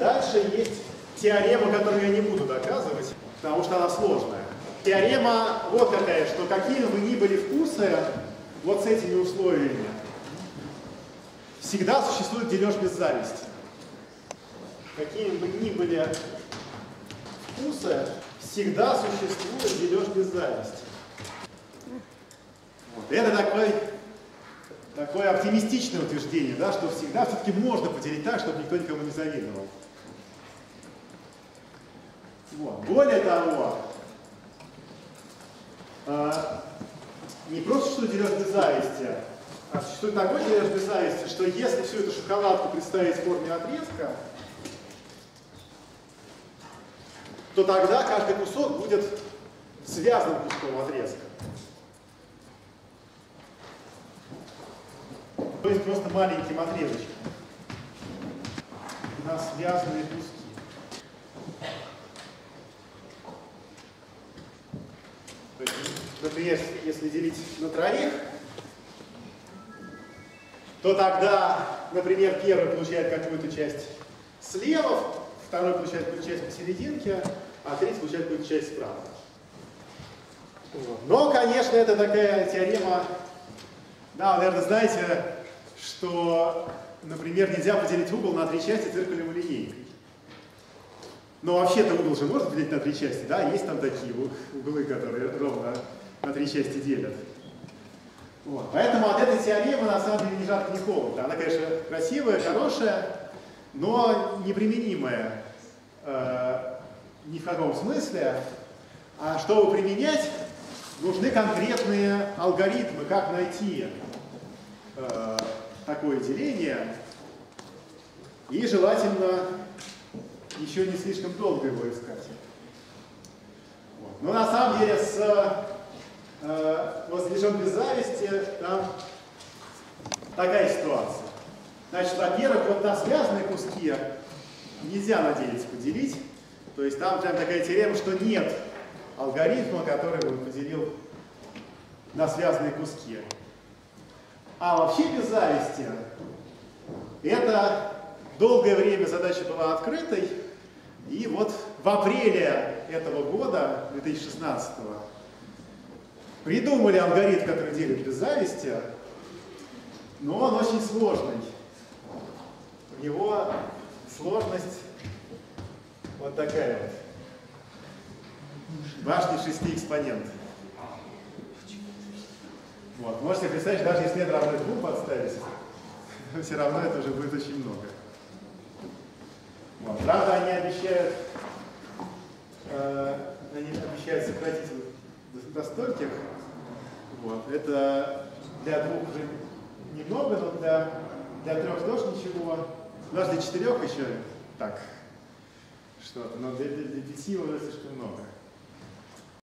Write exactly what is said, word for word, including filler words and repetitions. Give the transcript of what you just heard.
Дальше есть теорема, которую я не буду доказывать, потому что она сложная. Теорема вот какая, что какими бы ни были вкусы, вот с этими условиями, всегда существует дележ без зависти. Какими бы ни были вкусы, всегда существует дележ без зависти. Вот. Это такой, такое оптимистичное утверждение, да, что всегда все-таки можно поделить так, чтобы никто никому не завидовал. Вот. Более того, э, не просто существует дележ без зависти, а существует такой дележ без зависти, что если всю эту шоколадку представить в форме отрезка, то тогда каждый кусок будет связанным куском отрезка. То есть просто маленьким отрезочком на связанные куски. То есть, например, если делить на троих, то тогда, например, первый получает какую-то часть слева, второй получает какую-то часть посерединке, а третий получает какую-то часть справа. Но, конечно, это такая теорема, да, наверное, знаете, что, например, нельзя поделить угол на три части циркулем и линейкой. Но вообще-то угол же можно поделить на три части, да, есть там такие углы, которые ровно на три части делят. Вот. Поэтому от этой теоремы на самом деле ни жарко, ни холодно. Она, конечно, красивая, хорошая, но неприменимая э, ни в каком смысле. А чтобы применять, нужны конкретные алгоритмы, как найти э, такое деление, и желательно еще не слишком долго его искать. Вот. Но на самом деле с э, вот дележом без зависти там такая ситуация. Значит, во-первых, вот на связанные куски нельзя надеяться поделить. То есть там прям такая теорема, что нет алгоритма, который бы поделил на связанные куски. А вообще без зависти это долгое время задача была открытой, и вот в апреле этого года, две тысячи шестнадцатого, придумали алгоритм, который делит без зависти, но он очень сложный. У него сложность вот такая вот. Башни шести экспонент. Вот. Можете представить, даже если n равно двум подставить, все равно это уже будет очень много. Вот. Правда, они обещают, э, они обещают сократить до, до стольких. Вот. Это для двух уже немного, но для, для трех тоже ничего. Даже для четырех еще так что-то, но для, для, для пяти уже слишком много.